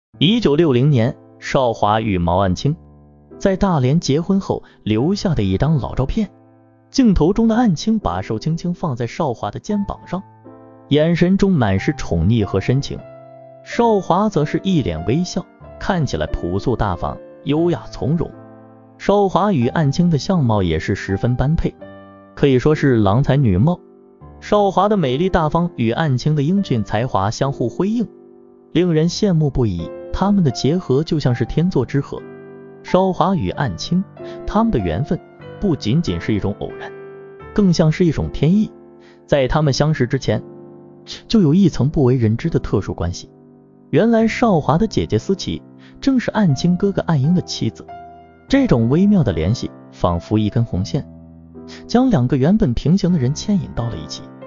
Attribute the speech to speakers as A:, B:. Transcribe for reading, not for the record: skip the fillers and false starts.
A: 1960年，邵华与毛岸青在大连结婚后留下的一张老照片。镜头中的岸青把手轻轻放在邵华的肩膀上，眼神中满是宠溺和深情。邵华则是一脸微笑，看起来朴素大方、优雅从容。邵华与岸青的相貌也是十分般配，可以说是郎才女貌。邵华的美丽大方与岸青的英俊才华相互辉映，令人羡慕不已。他们的结合就像是天作之合。邵华与岸青，他们的缘分不仅仅是一种偶然，更像是一种天意。在他们相识之前，就有一层不为人知的特殊关系。原来邵华的姐姐思琪正是岸青哥哥岸英的妻子。这种微妙的联系仿佛一根红线，将两个原本平行的人牵引到了一起。